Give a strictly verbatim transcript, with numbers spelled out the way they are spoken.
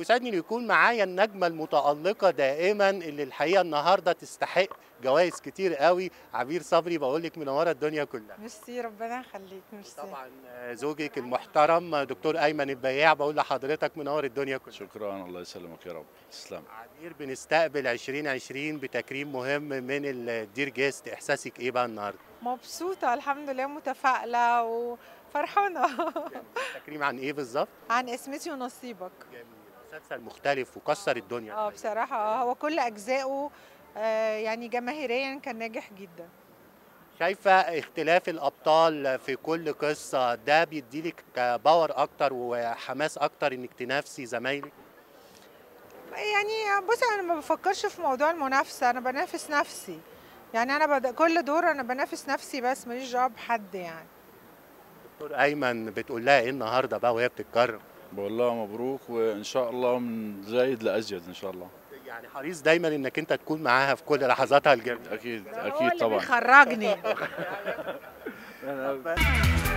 بيسعدني ان يكون معايا النجمه المتالقه دائما اللي الحقيقه النهارده تستحق جوائز كتير قوي. عبير صبري، بقول لك منوره الدنيا كلها. ميرسي، ربنا يخليك. ميرسي. طبعا زوجك المحترم دكتور ايمن البياع، بقول لحضرتك منور الدنيا كلها. شكرا، الله يسلمك يا رب. تسلم. عبير، بنستقبل ألفين وعشرين بتكريم مهم من الدير جيست، احساسك ايه بقى النهارده؟ مبسوطة الحمد لله، متفائلة وفرحانة. تكريم عن ايه بالظبط؟ عن اسمتي ونصيبك. جميل. مسلسل مختلف وكسر الدنيا. اه بصراحة اه هو كل أجزائه آه يعني جماهيريا كان ناجح جدا. شايفه اختلاف الابطال في كل قصه ده بيديلك باور اكتر وحماس اكتر انك تنافسي زمايلك؟ يعني بص، أنا ما بفكرش في موضوع المنافسة، أنا بنافس نفسي. يعني أنا بد... كل دور أنا بنافس نفسي بس ماليش دعوة بحد يعني. دكتور ايمن، بتقول لها ايه النهارده بقى وهي بتتكرم؟ بقول لها مبروك، وان شاء الله من زايد لازيد ان شاء الله. يعني حريص دايما انك انت تكون معاها في كل لحظاتها الجميله. اكيد هو اكيد اللي طبعا. بيخرجني.